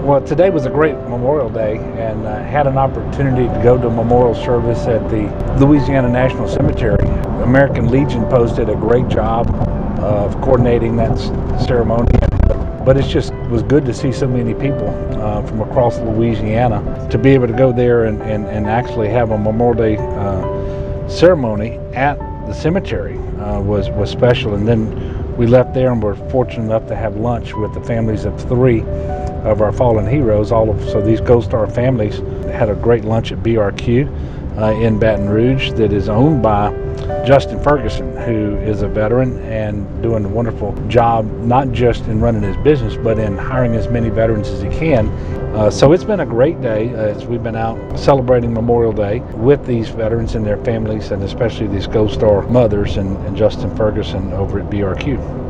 Well, today was a great Memorial Day, and had an opportunity to go to a memorial service at the Louisiana National Cemetery. American Legion posted a great job of coordinating that ceremony, but it just was good to see so many people from across Louisiana to be able to go there and actually have a Memorial Day ceremony at the cemetery was special. And then we left there and were fortunate enough to have lunch with the families of 3 of our fallen heroes. So these Gold Star families had a great lunch at BRQ in Baton Rouge that is owned by Justin Ferguson, who is a veteran and doing a wonderful job, not just in running his business, but in hiring as many veterans as he can. So it's been a great day as we've been out celebrating Memorial Day with these veterans and their families, and especially these Gold Star mothers and Justin Ferguson over at BRQ.